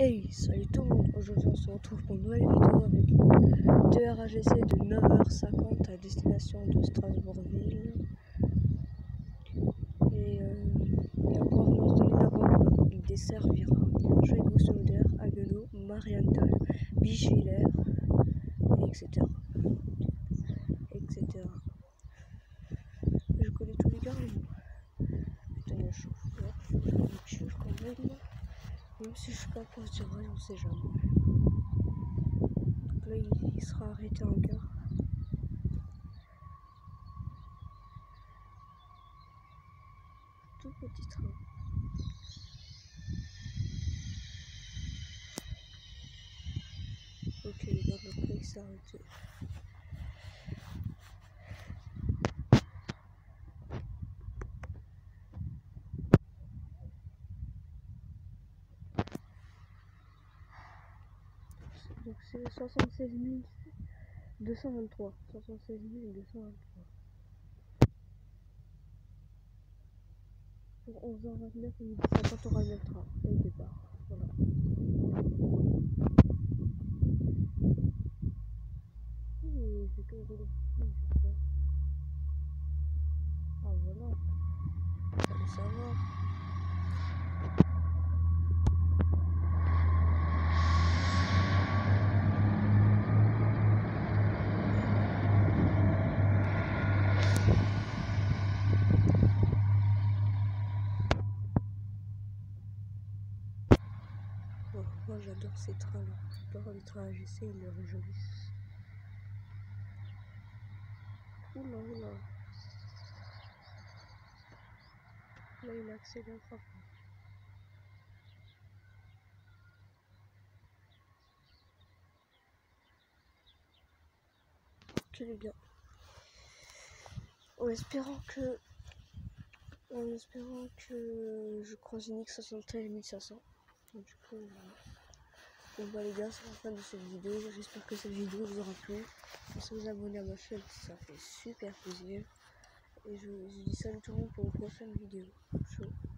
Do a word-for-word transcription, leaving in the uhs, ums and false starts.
Hey, salut tout le monde, aujourd'hui on se retrouve pour une nouvelle vidéo avec deux R A G C de neuf heures cinquante à destination de Strasbourgville. Et, euh, et en provenance de Nina, il desservira Schweighouse-Oder, Haguenau, Marienthal, Bischwiller, et cetera. etc. Je connais tous les garnements. Putain, il y a chaud, je suis quand même. Même si je suis pas proche du rail, on sait jamais. Donc là, il, il sera arrêté en gare. Tout petit train. Ok, les gars, donc là, il s'est arrêté. Donc c'est soixante-seize mille deux cent vingt-trois. soixante-seize mille deux cent vingt-trois. Pour onze heures vingt-neuf, il midi cinquante, on aura le train. Et le départ. Voilà. Oui, c'est tout rouler. Ah voilà. Fallait savoir. Oh, moi j'adore ces trains là. J'adore les trains A G C, ils le réjouissent. Oula oula. Là il accélère à fond. Ok les gars. En espérant que. En espérant que je croise une X soixante-treize mille cinq cents. Donc, du coup. Bon bah les gars, c'est la fin de cette vidéo. J'espère que cette vidéo vous aura plu. Pensez à vous abonner à ma chaîne, ça fait super plaisir. Et je vous dis salut tout le monde pour une prochaine vidéo. Ciao.